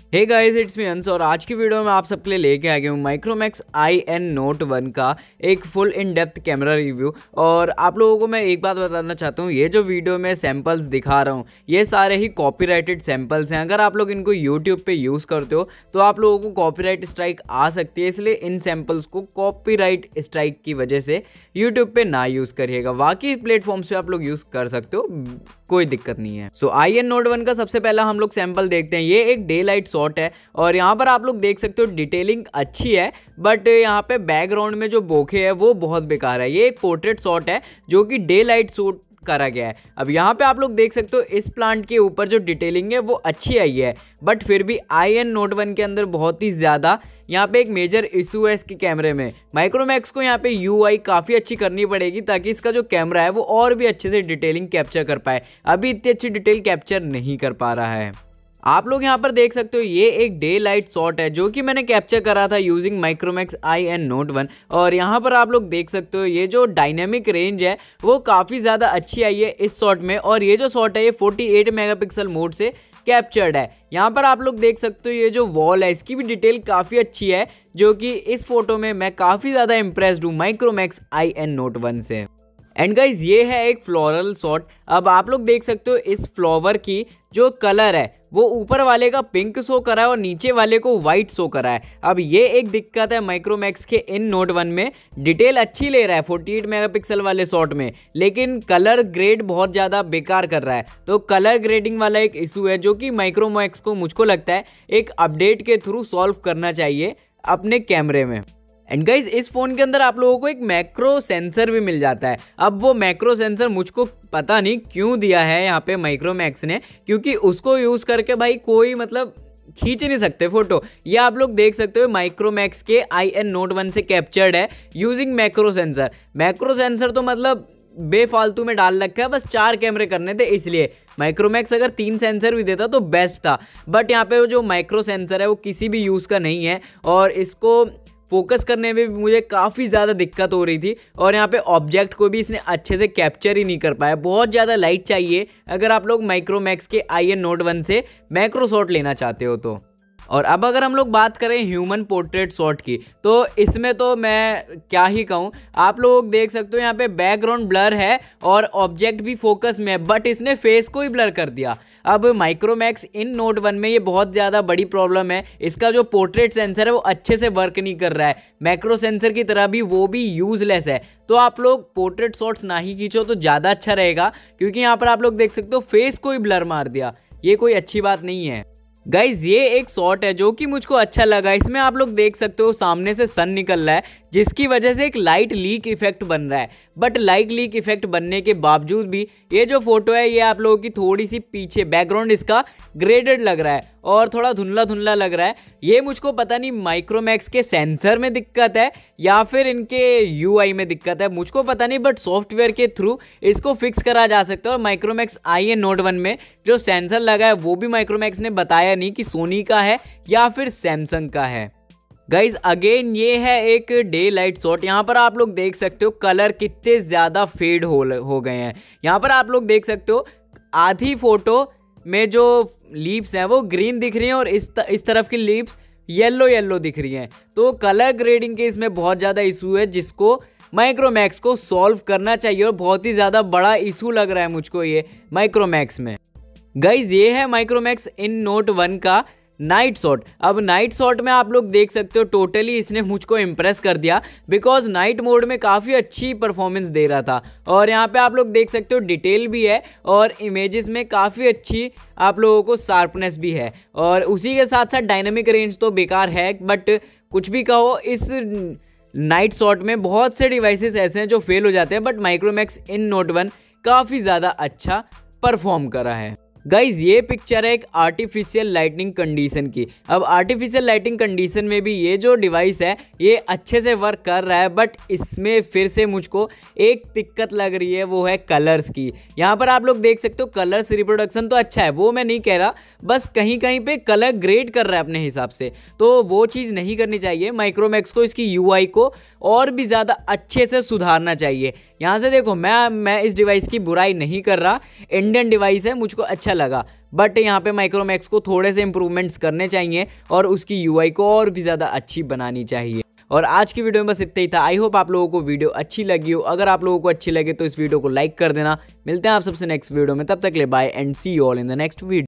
Hey guys, it's me अंश और आज की वीडियो में आप सबके लिए लेके आ गया हूँ माइक्रोमैक्स IN Note 1 का एक full in depth camera review. और आप लोगों को मैं एक बात बताना चाहता हूँ, ये जो वीडियो में सैंपल्स दिखा रहा हूँ ये सारे ही कॉपीराइटेड सैंपल्स हैं। अगर आप लोग इनको यूट्यूब पे यूज़ करते हो तो आप लोगों को कॉपीराइट स्ट्राइक आ सकती है, इसलिए इन सैंपल्स को कॉपीराइट स्ट्राइक की वजह से यूट्यूब पे ना यूज़ करिएगा। बाकी प्लेटफॉर्म्स पे आप लोग यूज़ कर सकते हो, कोई दिक्कत नहीं है। सो IN Note 1 का सबसे पहला हम लोग सैंपल देखते हैं। ये एक डे लाइट शॉट है और यहाँ पर आप लोग देख सकते हो डिटेलिंग अच्छी है, बट यहाँ पे बैकग्राउंड में जो बोखे है वो बहुत बेकार है। ये एक पोर्ट्रेट शॉट है जो कि डे लाइट शूट करा गया है। अब यहाँ पे आप लोग देख सकते हो इस प्लांट के ऊपर जो डिटेलिंग है वो अच्छी आई है, बट फिर भी IN Note 1 के अंदर बहुत ही ज़्यादा यहाँ पे एक मेजर इशू है इसके कैमरे में। माइक्रोमैक्स को यहाँ पे UI काफ़ी अच्छी करनी पड़ेगी ताकि इसका जो कैमरा है वो और भी अच्छे से डिटेलिंग कैप्चर कर पाए। अभी इतनी अच्छी डिटेल कैप्चर नहीं कर पा रहा है। आप लोग यहाँ पर देख सकते हो ये एक डे लाइट शॉट है जो कि मैंने कैप्चर करा था यूजिंग माइक्रोमैक्स IN Note 1। और यहाँ पर आप लोग देख सकते हो ये जो डायनेमिक रेंज है वो काफ़ी ज़्यादा अच्छी आई है इस शॉट में। और ये जो शॉट है ये 48 मेगापिक्सल मोड से कैप्चर्ड है। यहाँ पर आप लोग देख सकते हो ये जो वॉल है इसकी भी डिटेल काफ़ी अच्छी है, जो कि इस फोटो में मैं काफ़ी ज़्यादा इंप्रेस्ड हूँ माइक्रोमैक्स IN Note 1 से। एंड गाइज ये है एक फ्लोरल शॉट। अब आप लोग देख सकते हो इस फ्लावर की जो कलर है वो ऊपर वाले का पिंक शो करा है और नीचे वाले को वाइट शो करा है। अब ये एक दिक्कत है माइक्रोमैक्स के IN Note 1 में, डिटेल अच्छी ले रहा है 48 मेगापिक्सल वाले शॉट में, लेकिन कलर ग्रेड बहुत ज़्यादा बेकार कर रहा है। तो कलर ग्रेडिंग वाला एक इशू है जो कि माइक्रोमैक्स को मुझको लगता है एक अपडेट के थ्रू सॉल्व करना चाहिए अपने कैमरे में। एंड गाइज इस फ़ोन के अंदर आप लोगों को एक मैक्रो सेंसर भी मिल जाता है। अब वो मैक्रो सेंसर मुझको पता नहीं क्यों दिया है यहाँ पे माइक्रोमैक्स ने, क्योंकि उसको यूज़ करके भाई कोई मतलब खींच नहीं सकते फोटो। ये आप लोग देख सकते हो माइक्रोमैक्स के IN Note 1 से कैप्चर्ड है using macro sensor. Macro sensor तो मतलब बेफालतू में डाल रखा है, बस 4 कैमरे करने थे, इसलिए माइक्रोमैक्स अगर 3 सेंसर भी देता तो बेस्ट था। बट यहाँ पे वो जो माइक्रो सेंसर है वो किसी भी यूज़ का नहीं है और इसको फोकस करने में भी मुझे काफ़ी ज़्यादा दिक्कत हो रही थी। और यहाँ पे ऑब्जेक्ट को भी इसने अच्छे से कैप्चर ही नहीं कर पाया। बहुत ज़्यादा लाइट चाहिए अगर आप लोग माइक्रोमैक्स के IN Note 1 से मैक्रो शॉट लेना चाहते हो तो। और अब अगर हम लोग बात करें ह्यूमन पोर्ट्रेट शॉट की तो इसमें तो मैं क्या ही कहूँ। आप लोग देख सकते हो यहाँ पे बैकग्राउंड ब्लर है और ऑब्जेक्ट भी फोकस में है, बट इसने फेस को ही ब्लर कर दिया। अब माइक्रोमैक्स IN Note 1 में ये बहुत ज़्यादा बड़ी प्रॉब्लम है, इसका जो पोर्ट्रेट सेंसर है वो अच्छे से वर्क नहीं कर रहा है। मैक्रो सेंसर की तरह भी वो भी यूजलेस है। तो आप लोग पोर्ट्रेट शॉट्स ना ही खींचो तो ज़्यादा अच्छा रहेगा, क्योंकि यहाँ पर आप लोग देख सकते हो फेस को ही ब्लर मार दिया। ये कोई अच्छी बात नहीं है। गाइज ये एक शॉट है जो कि मुझको अच्छा लगा। इसमें आप लोग देख सकते हो सामने से सन निकल रहा है जिसकी वजह से एक लाइट लीक इफेक्ट बन रहा है। बट लाइट लीक इफेक्ट बनने के बावजूद भी ये जो फोटो है ये आप लोगों की थोड़ी सी पीछे बैकग्राउंड इसका ग्रेडेड लग रहा है और थोड़ा धुंधला धुंधला लग रहा है। ये मुझको पता नहीं माइक्रोमैक्स के सेंसर में दिक्कत है या फिर इनके UI में दिक्कत है, मुझको पता नहीं, बट सॉफ्टवेयर के थ्रू इसको फिक्स करा जा सकता है। और माइक्रोमैक्स IN Note 1 में जो सेंसर लगा है वो भी माइक्रोमैक्स ने बताया नहीं कि सोनी का है या फिर सैमसंग का है। गाइज अगेन ये है एक डे लाइट शॉट। यहाँ पर आप लोग देख सकते हो कलर कितने ज़्यादा फेड हो गए हैं। यहाँ पर आप लोग देख सकते हो आधी फोटो में जो लीव्स हैं वो ग्रीन दिख रही हैं और इस तरफ की लीव्स येलो येलो दिख रही हैं। तो कलर ग्रेडिंग के इसमें बहुत ज़्यादा इशू है जिसको माइक्रोमैक्स को सॉल्व करना चाहिए और बहुत ही ज़्यादा बड़ा इशू लग रहा है मुझको ये माइक्रोमैक्स में। गाइज ये है माइक्रोमैक्स IN Note 1 का नाइट शॉट। अब नाइट शॉट में आप लोग देख सकते हो टोटली इसने मुझको इम्प्रेस कर दिया, बिकॉज नाइट मोड में काफ़ी अच्छी परफॉर्मेंस दे रहा था। और यहाँ पे आप लोग देख सकते हो डिटेल भी है और इमेजेस में काफ़ी अच्छी आप लोगों को शार्पनेस भी है। और उसी के साथ साथ डायनामिक रेंज तो बेकार है, बट कुछ भी कहो इस नाइट शॉट में बहुत से डिवाइसेस ऐसे हैं जो फेल हो जाते हैं, बट माइक्रोमैक्स IN Note 1 काफ़ी ज़्यादा अच्छा परफॉर्म करा है। गाइज ये पिक्चर है एक आर्टिफिशियल लाइटिंग कंडीशन की। अब आर्टिफिशियल लाइटिंग कंडीशन में भी ये जो डिवाइस है ये अच्छे से वर्क कर रहा है, बट इसमें फिर से मुझको एक दिक्कत लग रही है, वो है कलर्स की। यहाँ पर आप लोग देख सकते हो कलर्स रिप्रोडक्शन तो अच्छा है, वो मैं नहीं कह रहा, बस कहीं कहीं पे कलर ग्रेड कर रहा है अपने हिसाब से, तो वो चीज़ नहीं करनी चाहिए। माइक्रोमैक्स को इसकी UI को और भी ज़्यादा अच्छे से सुधारना चाहिए। यहाँ से देखो मैं इस डिवाइस की बुराई नहीं कर रहा, इंडियन डिवाइस है, मुझको अच्छा लगा, बट यहाँ पे माइक्रोमैक्स को थोड़े से इंप्रूवमेंट्स करने चाहिए और उसकी यूआई को और भी ज़्यादा अच्छी बनानी चाहिए। और आज की वीडियो में बस इतना ही था। आई होप आप लोगों को वीडियो अच्छी लगी हो। अगर आप लोगों को अच्छी लगे तो इस वीडियो को लाइक कर देना। मिलते हैं आप सबसे नेक्स्ट वीडियो में, तब तक ले bye and see you all in the next video.